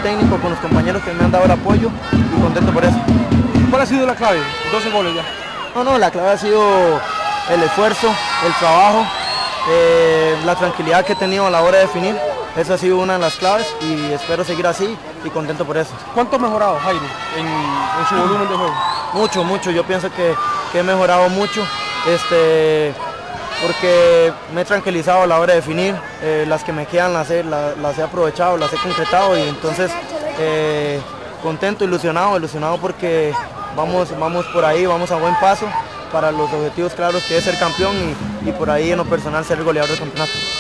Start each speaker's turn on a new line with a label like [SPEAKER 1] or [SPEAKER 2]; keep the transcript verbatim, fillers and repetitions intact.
[SPEAKER 1] técnico, con los compañeros que me han dado el apoyo y contento por eso.
[SPEAKER 2] ¿Cuál ha sido la clave? doce goles ya.
[SPEAKER 1] No, no, la clave ha sido el esfuerzo, el trabajo, eh, la tranquilidad que he tenido a la hora de definir. Esa ha sido una de las claves y espero seguir así y contento por eso.
[SPEAKER 2] ¿Cuánto ha mejorado Jairo en, en su volumen de juego?
[SPEAKER 1] Mucho, mucho. Yo pienso que, que he mejorado mucho. Este, porque me he tranquilizado a la hora de definir, eh, las que me quedan las he, las, las he aprovechado, las he concretado y entonces eh, contento, ilusionado, ilusionado porque vamos, vamos por ahí, vamos a buen paso para los objetivos claros que es ser campeón y, y por ahí en lo personal ser el goleador del campeonato.